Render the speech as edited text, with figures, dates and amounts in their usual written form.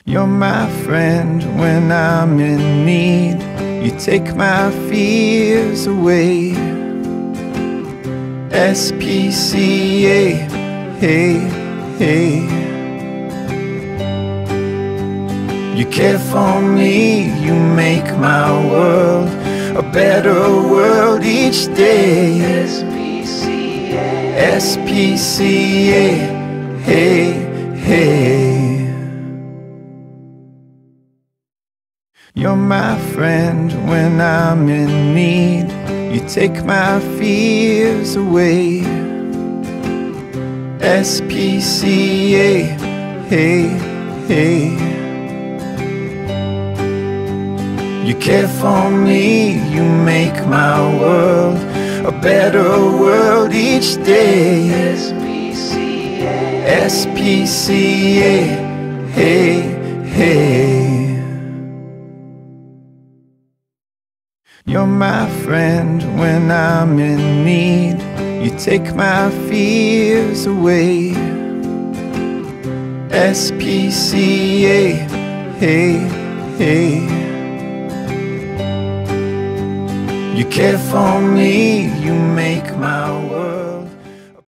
You're my friend when I'm in need. You take my fears away. SPCA, hey, hey. You care for me, you make my world a better world each day. SPCA, SPCA, hey, hey. You're my friend when I'm in need. You take my fears away. SPCA, hey, hey. You care for me, you make my world a better world each day. SPCA, SPCA, hey, hey. You're my friend when I'm in need. You take my fears away. SPCA, hey, hey. You care for me, you make my world